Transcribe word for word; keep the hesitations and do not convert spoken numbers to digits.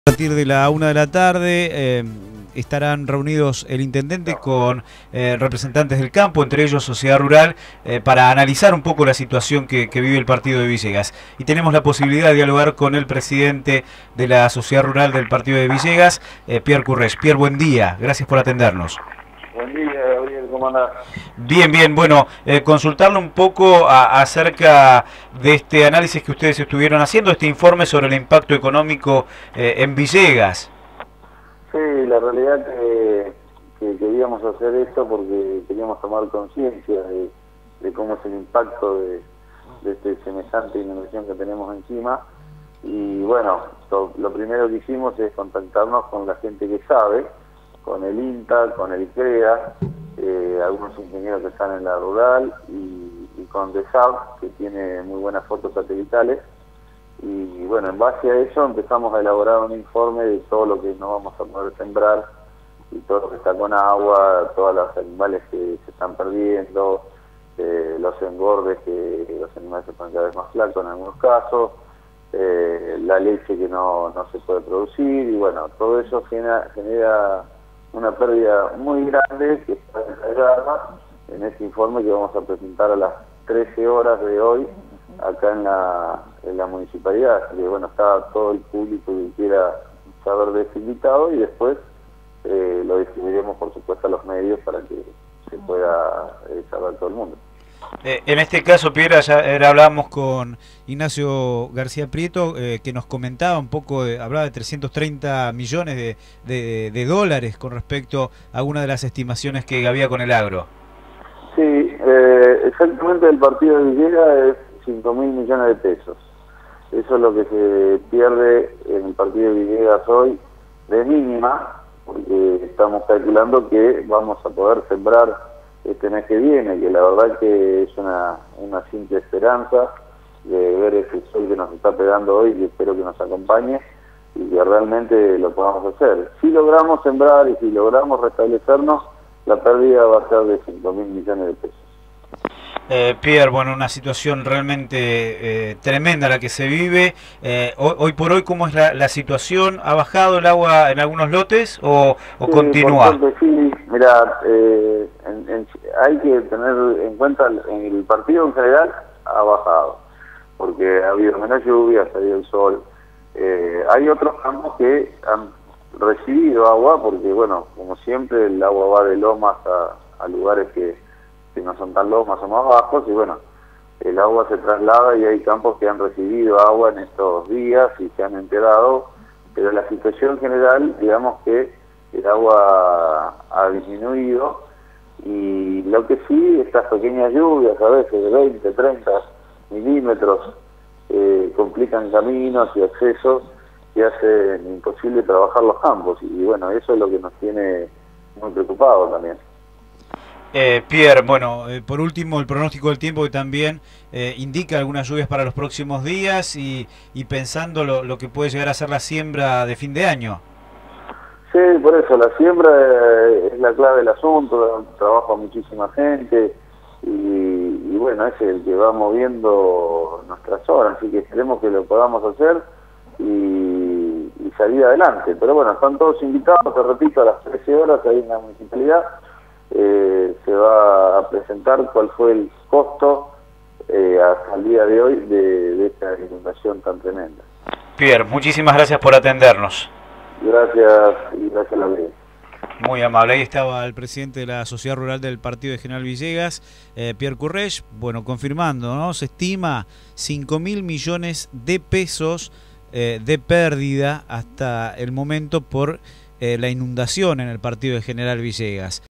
A partir de la una de la tarde eh, estarán reunidos el intendente con eh, representantes del campo, entre ellos Sociedad Rural, eh, para analizar un poco la situación que, que vive el partido de Villegas. Y tenemos la posibilidad de dialogar con el presidente de la Sociedad Rural del partido de Villegas, eh, Pierre Currech. Pierre, buen día, gracias por atendernos. Buen día, Gabriel, ¿cómo andás? Bien, bien, bueno, eh, consultarle un poco a, acerca de este análisis que ustedes estuvieron haciendo, este informe sobre el impacto económico eh, en Villegas. Sí, la realidad que, que queríamos hacer esto porque queríamos tomar conciencia de, de cómo es el impacto de, de este semejante inundación que tenemos encima. Y bueno, lo, lo primero que hicimos es contactarnos con la gente que sabe, con el INTA, con el CREA, eh, algunos ingenieros que están en la rural y, y con DESAB, que tiene muy buenas fotos satelitales. Y bueno, en base a eso empezamos a elaborar un informe de todo lo que no vamos a poder sembrar y todo lo que está con agua, todos los animales que se están perdiendo, eh, los engordes, que los animales se ponen cada vez más flacos en algunos casos, eh, la leche que no, no se puede producir, y bueno, todo eso genera, genera una pérdida muy grande que está detallada en este informe que vamos a presentar a las trece horas de hoy acá en la, en la municipalidad. Que bueno, está todo el público que quiera saber de este invitado, y después eh, lo distribuiremos por supuesto a los medios para que se pueda eh, saber todo el mundo. Eh, en este caso, Pierre, ya hablábamos con Ignacio García Prieto, eh, que nos comentaba un poco, eh, hablaba de trescientos treinta millones de, de, de dólares con respecto a alguna de las estimaciones que había con el agro. Sí, eh, exactamente el partido de Villegas es cinco mil millones de pesos. Eso es lo que se pierde en el partido de Villegas hoy, de mínima, porque estamos calculando que vamos a poder sembrar este mes que viene, que la verdad que es una, una simple esperanza de ver ese sol que nos está pegando hoy, y espero que nos acompañe y que realmente lo podamos hacer. Si logramos sembrar y si logramos restablecernos, la pérdida va a ser de cinco mil millones de pesos. Eh, Pierre, bueno, una situación realmente eh, tremenda la que se vive. Eh, hoy, hoy por hoy, ¿cómo es la, la situación? ¿Ha bajado el agua en algunos lotes o, o sí, continúa? Por suerte, sí, mira, eh, en, en, hay que tener en cuenta, en el partido en general ha bajado, porque ha habido menos lluvia, ha salido el sol. Eh, hay otros campos que han recibido agua, porque bueno, como siempre el agua va de lomas a, a lugares que que no son tan lomas o más bajos, y bueno, el agua se traslada y hay campos que han recibido agua en estos días y se han enterado, pero la situación general, digamos que el agua ha disminuido, y lo que sí, estas pequeñas lluvias, a veces de veinte, treinta milímetros, eh, complican caminos y accesos y hacen imposible trabajar los campos, y bueno, eso es lo que nos tiene muy preocupados también. Eh, Pierre, bueno, eh, por último, el pronóstico del tiempo que también eh, indica algunas lluvias para los próximos días, y, y pensando lo, lo que puede llegar a ser la siembra de fin de año. Sí, por eso, la siembra es la clave del asunto, trabaja muchísima gente, y, y bueno, es el que va moviendo nuestra zona, así que esperemos que lo podamos hacer y, y salir adelante. Pero bueno, están todos invitados, te repito, a las trece horas ahí en la municipalidad. Eh, se va a presentar cuál fue el costo eh, hasta el día de hoy de, de esta inundación tan tremenda. Pierre, muchísimas gracias por atendernos. Gracias, y gracias a la ley. Muy amable. Ahí estaba el presidente de la Sociedad Rural del partido de General Villegas, eh, Pierre Currech, bueno, confirmando, ¿no? Se estima cinco mil millones de pesos eh, de pérdida hasta el momento por eh, la inundación en el partido de General Villegas.